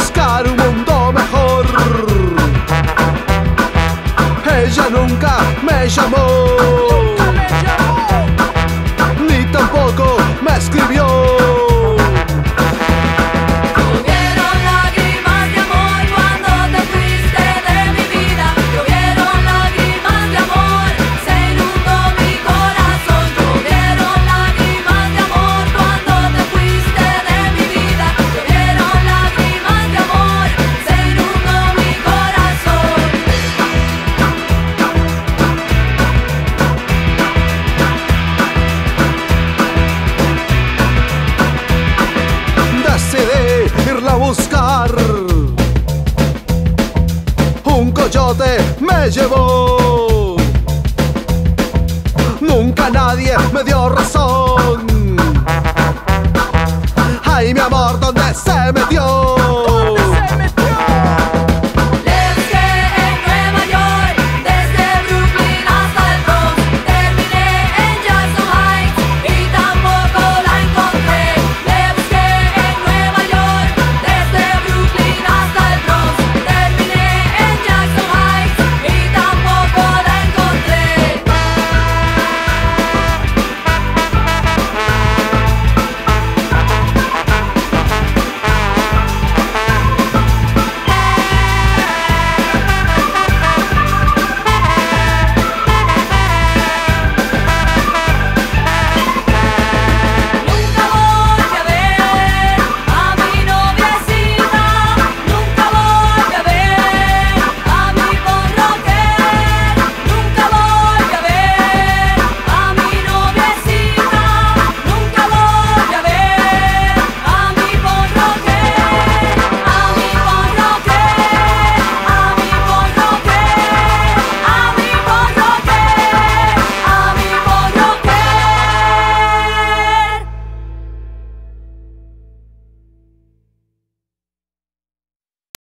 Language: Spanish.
buscar un mundo mejor. Ella nunca me llamó, ni tampoco me escribió. Irla a buscar, un coyote me llevó. Nunca nadie me dio razón. Ay, mi amor, ¿dónde se metió?